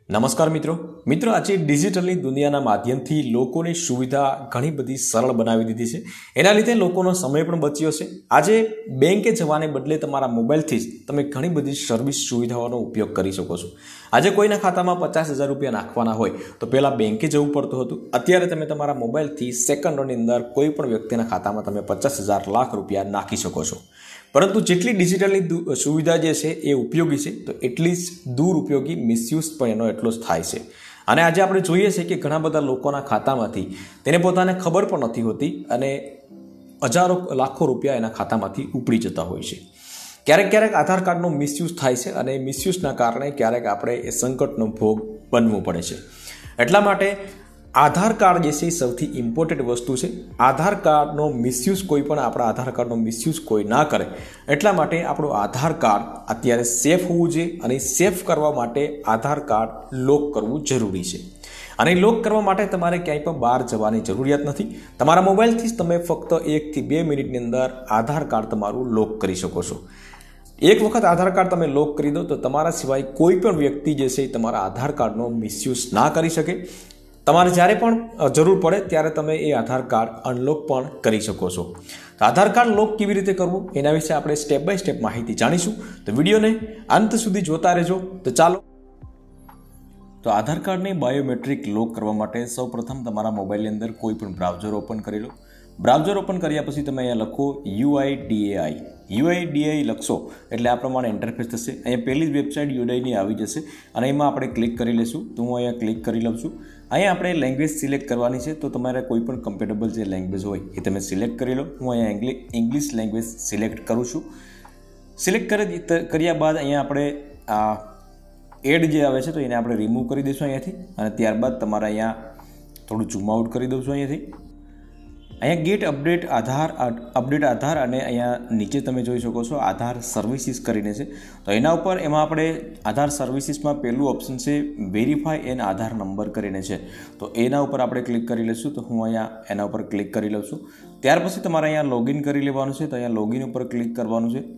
નમસ્કાર મિત્રો આજે ડિજિટલની દુનિયાના માધ્યમથી લોકોની સુવિધા ઘણી બધી સરળ બનાવી દીધી છે। એના લીધે લોકોનો સમય પણ બચ્યો છે। આજે બેંકે જવાને બદલે તમારા મોબાઈલથી જ તમે ઘણી બધી સર્વિસ સુવિધાઓનો ઉપયોગ કરી શકો છો। આજે કોઈના ખાતામાં 50,000 રૂપિયા નાખવાના હોય તો પહેલાં બેંકે જવું પડતું હતું। અત્યારે તમે તમારા મોબાઈલથી સેકન્ડોની અંદર કોઈ પણ વ્યક્તિના ખાતામાં તમે 50,000 લાખ રૂપિયા નાખી શકો છો। પરંતુ જેટલી ડિજિટલની સુવિધા જે છે એ ઉપયોગી છે તો એટલી જ દુરુપયોગી મિસયુઝ પણ એનો એટલો જ થાય છે। અને આજે આપણે જોઈએ છીએ કે ઘણા બધા લોકોના ખાતામાંથી તેને પોતાને ખબર પણ નથી હોતી અને હજારો લાખો રૂપિયા એના ખાતામાંથી ઉપડી જતા હોય છે। ક્યારેક આધાર કાર્ડનો મિસયુઝ થાય છે અને મિસયુઝના કારણે ક્યારેક આપણે એ સંકટનો ભોગ બનવું પડે છે। એટલા માટે આધાર કાર્ડ જે છે એ સૌથી ઇમ્પોર્ટન્ટ વસ્તુ છે। આધાર કાર્ડનો મિસયુઝ કોઈ પણ આપણા આધાર કાર્ડનો મિસયુઝ કોઈ ના કરે એટલા માટે આપણું આધાર કાર્ડ અત્યારે સેફ હોવું જોઈએ અને સેફ કરવા માટે આધાર કાર્ડ લોક કરવું જરૂરી છે। અને લોક કરવા માટે તમારે ક્યાંય પણ બહાર જવાની જરૂરિયાત નથી। તમારા મોબાઈલથી જ તમે ફક્ત 1 થી 2 મિનિટની અંદર આધાર કાર્ડ તમારું લોક કરી શકો છો। એક વખત આધાર કાર્ડ તમે લોક કરી દો તો તમારા સિવાય કોઈ પણ વ્યક્તિ જે છે તમારા આધાર કાર્ડનો મિસયુઝ ના કરી શકે। તમારે જ્યારે પણ જરૂર પડે ત્યારે તમે એ આધાર કાર્ડ અનલોક પણ કરી શકો છો। તો આધાર કાર્ડ લોક કેવી રીતે કરવું એના વિશે આપણે સ્ટેપ બાય સ્ટેપ માહિતી જાણીશું। તો વિડીયોને અંત સુધી જોતા રહેજો। તો ચાલો તો આધાર કાર્ડને બાયોમેટ્રિક લોક કરવા માટે સૌપ્રથમ તમારા મોબાઈલની અંદર કોઈ પણ બ્રાઉઝર ઓપન કરી લો। બ્રાઉઝર ઓપન કર્યા પછી તમે અહીંયા લખો UIDAI લખશો એટલે આ પ્રમાણે ઇન્ટરફેસ થશે। અહીંયા પહેલી જ વેબસાઇટ UIDAIની આવી જશે અને એમાં આપણે ક્લિક કરી લઈશું। તો હું અહીંયા ક્લિક કરી લઉં છું। અહીંયા આપણે લેંગ્વેજ સિલેક્ટ કરવાની છે તો તમારે કોઈ પણ કમ્પેટેબલ જે લેંગ્વેજ હોય એ તમે સિલેક્ટ કરી લો। હું અહીંયા ઇંગ્લિશ લેંગ્વેજ સિલેક્ટ કરું છું। સિલેક્ટ કર્યા બાદ અહીંયા આપણે આ એડ જે આવે છે તો એને આપણે રિમૂવ કરી દઈશું અહીંયાથી અને ત્યારબાદ તમારે અહીંયા થોડું ઝૂમ આઉટ કરી દઉં છું અહીંયાથી। અહીંયા ગેટ અપડેટ આધાર અને અહીંયા નીચે તમે જોઈ શકો છો આધાર સર્વિસીસ કરીને છે તો એમાં આપણે આધાર સર્વિસીસમાં પહેલું ઓપ્શન છે વેરીફાઈ એન આધાર નંબર કરીને છે તો એના ઉપર આપણે ક્લિક કરી લઈશું। તો હું અહીંયા એના ઉપર ક્લિક કરી લઉં છું। ત્યાર પછી તમારે અહીંયા લોગિન કરી લેવાનું છે તો અહીંયા લોગિન ઉપર ક્લિક કરવાનું છે।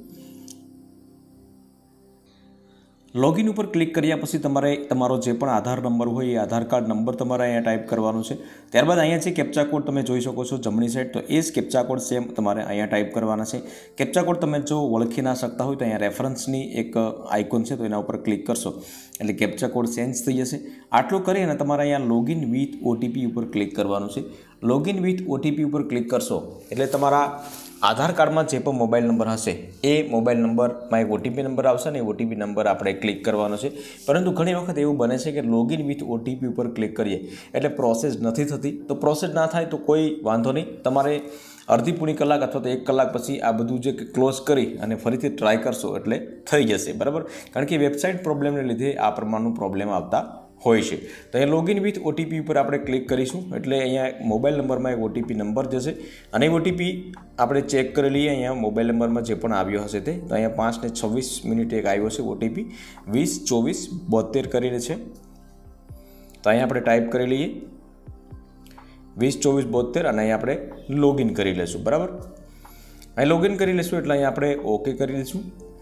લોગિન ઉપર ક્લિક કર્યા પછી તમારે તમારો જે પણ આધાર નંબર હોય એ આધાર કાર્ડ નંબર તમારે અહીંયા ટાઈપ કરવાનો છે। ત્યારબાદ અહીંયા જે કેપ્ચા કોડ તમે જોઈ શકો છો જમણી સાઈડ તો એ જ કેપ્ચા કોડ સેમ તમારે અહીંયા ટાઈપ કરવાના છે। કેપ્ચા કોડ તમે જો ઓળખી ના શકતા હોય તો અહીંયા રેફરન્સની એક આઇકોન છે તો એના ઉપર ક્લિક કરશો એટલે કેપ્ચા કોડ ચેન્જ થઈ જશે। આટલું કરી અને તમારે અહીંયા લોગિન વિથ OTP ઉપર ક્લિક કરવાનું છે। લોગિન વિથ OTP ઉપર ક્લિક કરશો એટલે તમારા આધાર કાર્ડમાં જે પણ મોબાઈલ નંબર હશે એ મોબાઈલ નંબરમાં એક OTP નંબર આવશે ને એ OTP નંબર આપણે ક્લિક કરવાનો છે। પરંતુ ઘણી વખત એવું બને છે કે લોગિન વિથ OTP ઉપર ક્લિક કરીએ એટલે પ્રોસેસ નથી થતી। તો પ્રોસેસ ના થાય તો કોઈ વાંધો નહીં, તમારે અડધી પૂરી કલાક અથવા તો 1 કલાક પછી આ બધું જે ક્લોઝ કરી અને ફરીથી ટ્રાય કરશો એટલે થઈ જશે બરાબર। કારણ કે વેબસાઇટ પ્રોબ્લેમને લીધે આ પ્રમાણનું પ્રોબ્લેમ આવતા હોય છે। તો અહીંયા લોગિન વિથ OTP ઉપર આપણે ક્લિક કરીશું એટલે અહીંયા મોબાઈલ નંબરમાં એક OTP નંબર જશે અને એ OTP આપણે ચેક કરી લઈએ। અહીંયા મોબાઈલ નંબરમાં જે પણ આવ્યો હશે તે તો અહીંયા 5:26 એક આવ્યો છે OTP 202472 કરીને છે તો અહીંયા આપણે ટાઈપ કરી લઈએ 202472 અને અહીંયા આપણે લોગિન કરી લઈશું બરાબર। અહીં લોગિન કરી લઈશું એટલે અહીંયા આપણે ઓકે કરી લઈશું।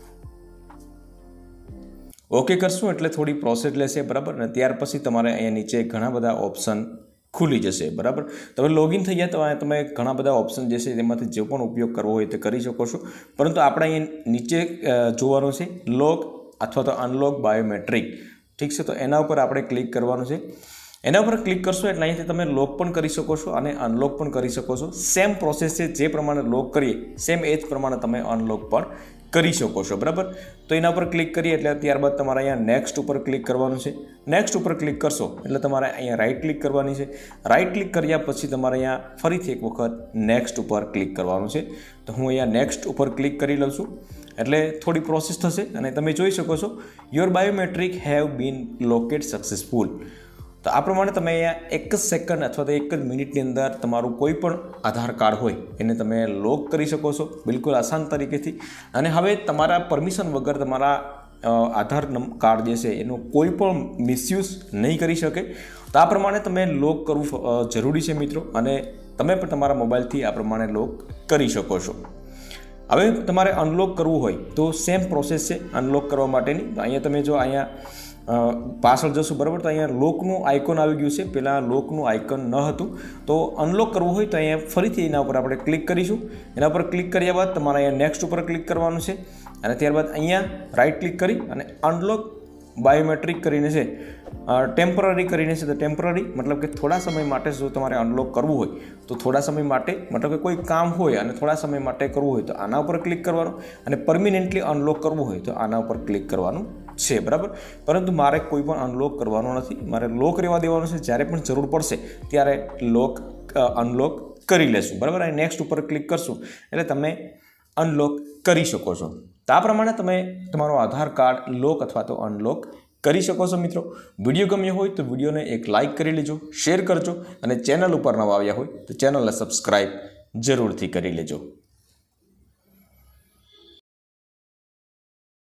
ઓકે કરશું એટલે થોડી પ્રોસેસ લેશે બરાબર અને ત્યાર પછી તમારે અહીંયા નીચે ઘણા બધા ઓપ્શન ખુલી જશે બરાબર। તમે લોગિન થઈ ગયા તો તમે ઘણા બધા ઓપ્શન જે છે તેમાંથી જે પણ ઉપયોગ કરવો હોય તે કરી શકો છો। પરંતુ આપણે અહીંયા નીચે જોવાનું છે લોક અથવા તો અનલોક બાયોમેટ્રિક, ઠીક છે। તો એના ઉપર આપણે ક્લિક કરવાનું છે। એના ઉપર ક્લિક કરશો એટલે અહીંયાથી તમે લોક પણ કરી શકો છો અને અનલોક પણ કરી શકો છો। સેમ પ્રોસેસ છે, જે પ્રમાણે લોક કરીએ સેમ એ જ પ્રમાણે તમે અનલોક પણ કરી શકો છો બરાબર। તો એના ઉપર ક્લિક કરીએ એટલે ત્યારબાદ તમારે અહીંયા નેક્સ્ટ ઉપર ક્લિક કરવાનું છે। નેક્સ્ટ ઉપર ક્લિક કરશો એટલે તમારે અહીંયા રાઈટ ક્લિક કરવાની છે। રાઈટ ક્લિક કર્યા પછી તમારે અહીંયા ફરીથી એક વખત નેક્સ્ટ ઉપર ક્લિક કરવાનું છે। તો હું અહીંયા નેક્સ્ટ ઉપર ક્લિક કરી લઉં છું એટલે થોડી પ્રોસેસ થશે અને તમે જોઈ શકો છો your biometric have been locked successful. તો આ પ્રમાણે તમે અહીંયા 1 સેકન્ડ અથવા તો 1 મિનિટની અંદર તમારું કોઈ પણ આધાર કાર્ડ હોય એને તમે લોક કરી શકો છો બિલકુલ આસાન તરીકેથી। અને હવે તમારા પરમિશન વગર તમારા આધાર કાર્ડ જે છે એનો કોઈ પણ મિસયુઝ નહીં કરી શકે। તો આ પ્રમાણે તમે લોક કરવું જરૂરી છે મિત્રો અને તમે પણ તમારા મોબાઈલથી આ પ્રમાણે લોક કરી શકો છો। હવે તમારે અનલોક કરવું હોય તો સેમ પ્રોસેસ છે અનલોક કરવા માટેની। તો અહીંયા તમે જો અહીંયા પાછળ જશું બરાબર, તો અહીંયા લોકનું આઇકોન આવી ગયું છે, પહેલાં લોકનું આઇકોન ન હતું. તો અનલોક કરવું હોય તો અહીંયા ફરીથી એના ઉપર આપણે ક્લિક કરીશું. એના ઉપર ક્લિક કર્યા બાદ તમારે અહીંયા નેક્સ્ટ ઉપર ક્લિક કરવાનું છે અને ત્યારબાદ અહીંયા રાઇટ ક્લિક કરી અને અનલોક બાયોમેટ્રિક કરીને છે, ટેમ્પરરી કરીને છે. તો ટેમ્પરરી મતલબ કે થોડા સમય માટે જો તમારે અનલોક કરવું હોય તો થોડા સમય માટે, મતલબ કે કોઈ કામ હોય અને થોડા સમય માટે કરવું હોય તો આના ઉપર ક્લિક કરવાનું, અને પરમિનન્ટલી અનલોક કરવું હોય તો આના ઉપર ક્લિક કરવાનું છે બરાબર. પરંતુ મારે કોઈ પણ અનલોક કરવાનો નથી, મારે લોક રહેવા દેવાનું છે. જ્યારે પણ જરૂર પડશે ત્યારે અનલોક કરી લેશું બરાબર. અને નેક્સ્ટ ઉપર ક્લિક કરશું એટલે તમે અનલોક કરી શકો છો. તો આ પ્રમાણે તમે તમારો આધાર કાર્ડ લોક અથવા તો અનલોક કરી શકો છો. મિત્રો, વિડીયો ગમ્યો હોય તો વિડીયોને એક લાઇક કરી લેજો, શેર કરજો અને ચેનલ ઉપર નવા આવ્યા હોય તો ચેનલને સબસ્ક્રાઈબ જરૂરથી કરી લેજો.